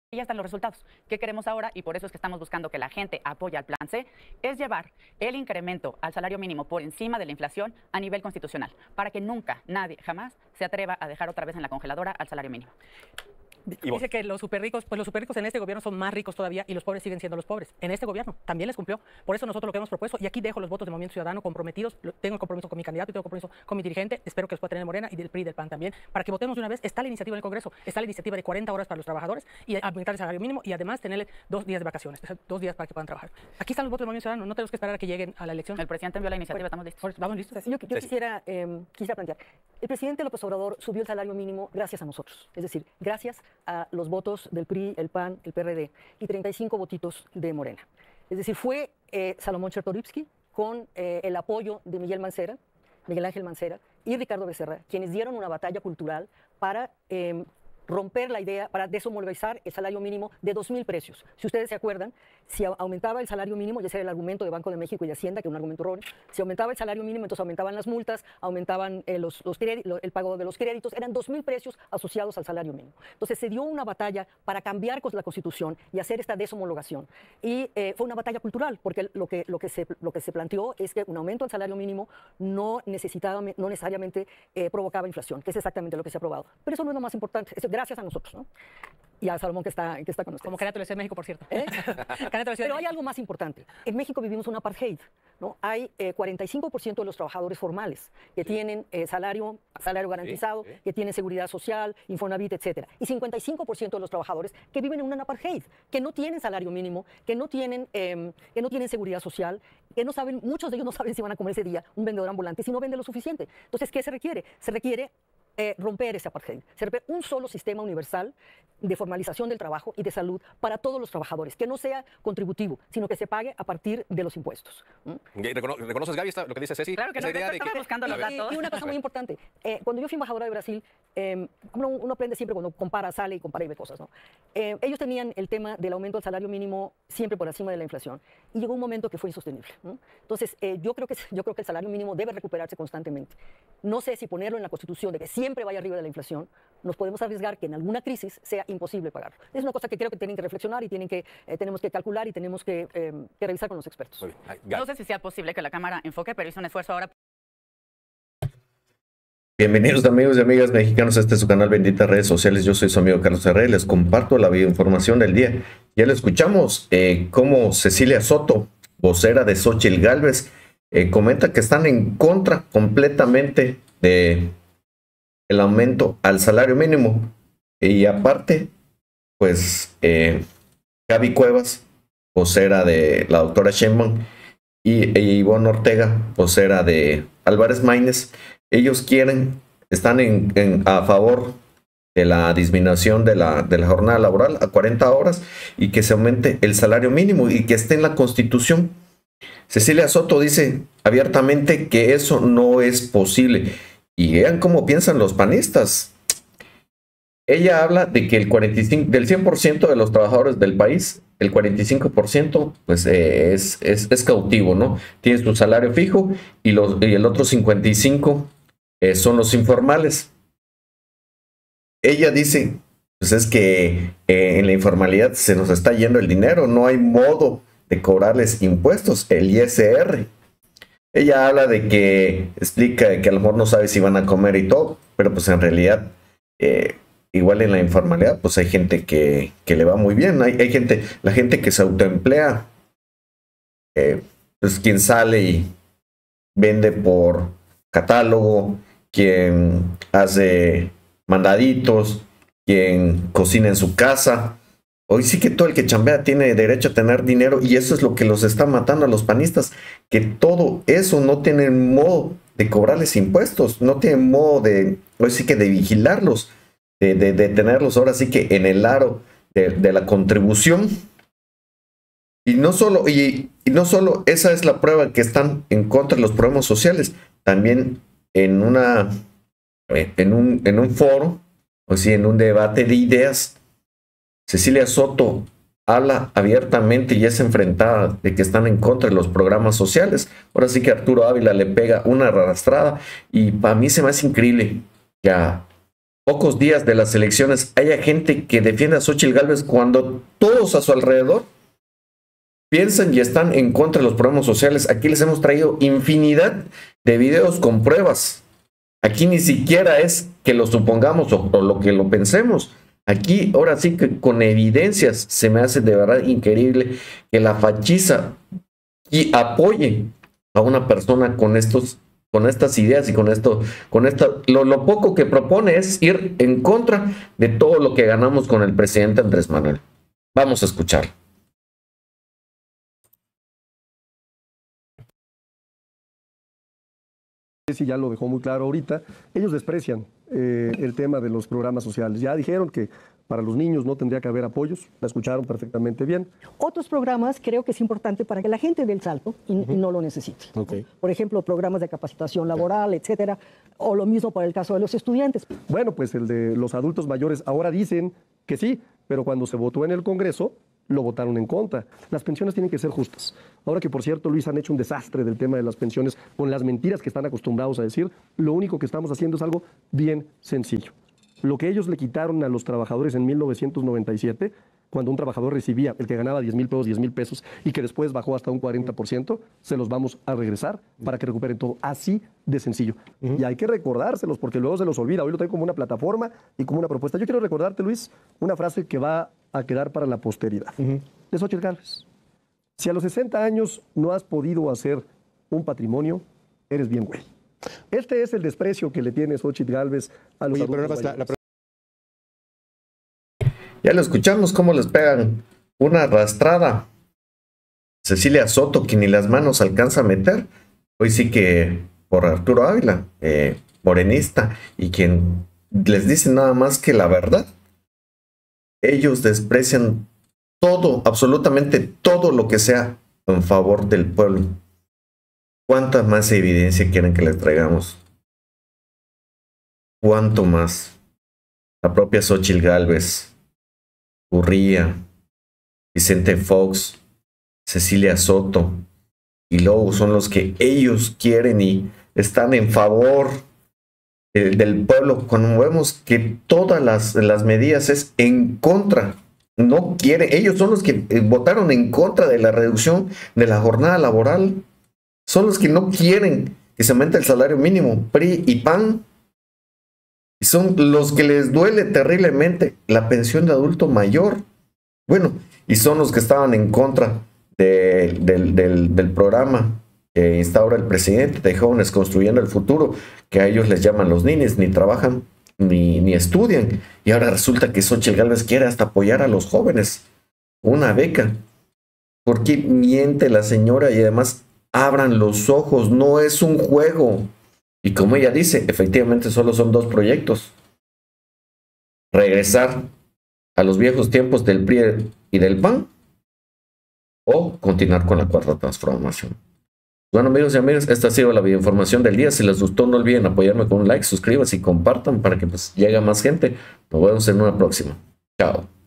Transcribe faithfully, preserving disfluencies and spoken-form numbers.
ya están los resultados. ¿Qué queremos ahora? Y por eso es que estamos buscando que la gente apoye al Plan C, es llevar el incremento al salario mínimo por encima de la inflación a nivel constitucional, para que nunca, nadie, jamás se atreva a dejar otra vez en la congeladora al salario mínimo. Dice que los superricos, pues los superricos en este gobierno son más ricos todavía y los pobres siguen siendo los pobres. En este gobierno también les cumplió. Por eso nosotros lo que hemos propuesto, y aquí dejo los votos del Movimiento Ciudadano comprometidos, tengo el compromiso con mi candidato y tengo el compromiso con mi dirigente, espero que los pueda tener Morena y del P R I y del P A N también, para que votemos de una vez. Está la iniciativa en el Congreso, está la iniciativa de cuarenta horas para los trabajadores y aumentar el salario mínimo y además tenerle dos días de vacaciones, dos días para que puedan trabajar. Aquí están los votos del Movimiento Ciudadano, no tenemos que esperar a que lleguen a la elección. El presidente envió la iniciativa, bueno, estamos listos. Vamos listos. Yo, yo quisiera, eh, quisiera plantear, el presidente López Obrador subió el salario mínimo gracias a nosotros, es decir, gracias a los votos del P R I, el P A N, el P R D y treinta y cinco votitos de Morena. Es decir, fue eh, Salomón Chertorivsky con eh, el apoyo de Miguel Mancera, Miguel Ángel Mancera y Ricardo Becerra, quienes dieron una batalla cultural para eh, romper la idea, para deshomologizar el salario mínimo de dos mil precios. Si ustedes se acuerdan, si aumentaba el salario mínimo, ya ese era el argumento de Banco de México y de Hacienda, que es un argumento erróneo, si aumentaba el salario mínimo, entonces aumentaban las multas, aumentaban eh, los, los créditos, el pago de los créditos, eran dos mil precios asociados al salario mínimo. Entonces se dio una batalla para cambiar con la Constitución y hacer esta deshomologación. Y eh, fue una batalla cultural, porque lo que, lo, que se, lo que se planteó es que un aumento al salario mínimo no, necesitaba, no necesariamente eh, provocaba inflación, que es exactamente lo que se ha aprobado. Pero eso no es lo más importante, es gracias a nosotros, ¿no? Y a Salomón que está, que está con nosotros. Como candidato de la Ciudad de México, por cierto. ¿Eh? Pero hay algo más importante. En México vivimos un apartheid, ¿no? Hay eh, cuarenta y cinco por ciento de los trabajadores formales que sí. tienen eh, salario, salario garantizado, sí, sí. que tienen seguridad social, Infonavit, etcétera. Y cincuenta y cinco por ciento de los trabajadores que viven en un apartheid, que no tienen salario mínimo, que no tienen, eh, que no tienen seguridad social, que no saben, muchos de ellos no saben si van a comer ese día un vendedor ambulante si no vende lo suficiente. Entonces, ¿qué se requiere? Se requiere Eh, romper ese apartheid, se requiere un solo sistema universal de formalización del trabajo y de salud para todos los trabajadores, que no sea contributivo, sino que se pague a partir de los impuestos. ¿Mm? ¿Recono ¿Reconoces, Gaby, esta, lo que dice Ceci? Claro que no, idea estaba que... buscando los datos. Y, y una cosa muy importante, eh, cuando yo fui embajadora de Brasil, eh, uno, uno aprende siempre cuando compara, sale y compara y ve cosas, ¿no? Eh, ellos tenían el tema del aumento del salario mínimo siempre por encima de la inflación, y llegó un momento que fue insostenible, ¿no? Entonces, eh, yo, creo que, yo creo que el salario mínimo debe recuperarse constantemente. No sé si ponerlo en la Constitución de que siempre vaya arriba de la inflación, nos podemos arriesgar que en alguna crisis sea imposible pagarlo. Es una cosa que creo que tienen que reflexionar y tienen que, eh, tenemos que calcular y tenemos que, eh, que revisar con los expertos. No sé si sea posible que la Cámara enfoque, pero hizo un esfuerzo ahora. Bienvenidos amigos y amigas mexicanos a este su canal Benditas Redes Sociales. Yo soy su amigo Carlos Herrera y les comparto la información del día. Ya le escuchamos eh, cómo Cecilia Soto, vocera de Xóchitl Gálvez, eh, comenta que están en contra completamente de el aumento al salario mínimo. Y aparte, pues eh, Gaby Cuevas, vocera de la doctora Sheinbaum, y, y Ivonne Ortega, vocera de Álvarez Maínez, ellos quieren, están en, en, a favor de la disminución de la, de la jornada laboral a cuarenta horas y que se aumente el salario mínimo y que esté en la Constitución. Cecilia Soto dice abiertamente que eso no es posible. Y vean cómo piensan los panistas. Ella habla de que el cuarenta y cinco por ciento, del cien por ciento de los trabajadores del país, el cuarenta y cinco por ciento pues, eh, es, es, es cautivo, ¿no? Tiene su salario fijo y, los, y el otro cincuenta y cinco por ciento eh, son los informales. Ella dice, pues es que eh, en la informalidad se nos está yendo el dinero, no hay modo de cobrarles impuestos, el I S R. Ella habla de que, explica que a lo mejor no sabe si van a comer y todo, pero pues en realidad, eh, igual en la informalidad, pues hay gente que, que le va muy bien. Hay, hay gente, la gente que se autoemplea, eh, pues quien sale y vende por catálogo, quien hace mandaditos, quien cocina en su casa. Hoy sí que todo el que chambea tiene derecho a tener dinero y eso es lo que los está matando a los panistas, que todo eso no tienen modo de cobrarles impuestos, no tienen modo de, hoy sí que de vigilarlos, de, de, de tenerlos ahora sí que en el aro de, de la contribución. Y no solo, y, y no solo esa es la prueba que están en contra de los problemas sociales, también en una, en un, en un foro, o sí, en un debate de ideas, Cecilia Soto habla abiertamente y es enfrentada de que están en contra de los programas sociales. Ahora sí que Arturo Ávila le pega una arrastrada y para mí se me hace increíble que a pocos días de las elecciones haya gente que defiende a Xóchitl Gálvez cuando todos a su alrededor piensan y están en contra de los programas sociales. Aquí les hemos traído infinidad de videos con pruebas. Aquí ni siquiera es que lo supongamos o, o lo que lo pensemos. Aquí ahora sí que con evidencias se me hace de verdad increíble que la fachiza y apoye a una persona con estos, con estas ideas y con esto, con esto, lo, lo poco que propone es ir en contra de todo lo que ganamos con el presidente Andrés Manuel. Vamos a escuchar. Sí, ya lo dejó muy claro ahorita, ellos desprecian eh, el tema de los programas sociales. Ya dijeron que para los niños no tendría que haber apoyos, la escucharon perfectamente bien. Otros programas creo que es importante para que la gente dé el salto y, uh-huh. y no lo necesite. Okay. Por ejemplo, programas de capacitación laboral, etcétera, o lo mismo para el caso de los estudiantes. Bueno, pues el de los adultos mayores ahora dicen que sí, pero cuando se votó en el Congreso, lo votaron en contra. Las pensiones tienen que ser justas. Ahora que, por cierto, Luis, han hecho un desastre del tema de las pensiones con las mentiras que están acostumbrados a decir, lo único que estamos haciendo es algo bien sencillo. Lo que ellos le quitaron a los trabajadores en mil novecientos noventa y siete, cuando un trabajador recibía, el que ganaba diez mil pesos, diez mil pesos, y que después bajó hasta un cuarenta por ciento, se los vamos a regresar para que recuperen todo. Así de sencillo. Uh-huh. Y hay que recordárselos, porque luego se los olvida. Hoy lo tengo como una plataforma y como una propuesta. Yo quiero recordarte, Luis, una frase que va a quedar para la posteridad. Uh-huh. De Xóchitl Gálvez. Si a los sesenta años no has podido hacer un patrimonio, eres bien güey. Este es el desprecio que le tiene Xóchitl Gálvez a los Oye, adultos pero no basta, la... Ya lo escuchamos cómo les pegan una arrastrada. Cecilia Soto, que ni las manos alcanza a meter. Hoy sí que por Arturo Ávila, eh, morenista, y quien les dice nada más que la verdad. Ellos desprecian todo, absolutamente todo lo que sea en favor del pueblo. ¿Cuánta más evidencia quieren que les traigamos? ¿Cuánto más? La propia Xóchitl Gálvez, Urría, Vicente Fox, Cecilia Soto y Lobo son los que ellos quieren y están en favor eh, del pueblo. Cuando vemos que todas las, las medidas es en contra, no quieren, ellos son los que eh, votaron en contra de la reducción de la jornada laboral, son los que no quieren que se aumente el salario mínimo, P R I y P A N. Y son los que les duele terriblemente la pensión de adulto mayor. Bueno, y son los que estaban en contra de, del, del, del programa que instaura el presidente de Jóvenes Construyendo el Futuro, que a ellos les llaman los ninis, ni trabajan ni, ni estudian. Y ahora resulta que Xóchitl Gálvez quiere hasta apoyar a los jóvenes, una beca. ¿Por qué miente la señora? Y además, abran los ojos, no es un juego. Y como ella dice, efectivamente solo son dos proyectos. Regresar a los viejos tiempos del P R I y del P A N o continuar con la cuarta transformación. Bueno, amigos y amigas, esta ha sido la videoinformación del día. Si les gustó, no olviden apoyarme con un like, suscríbanse y compartan para que pues llegue a más gente. Nos vemos en una próxima. Chao.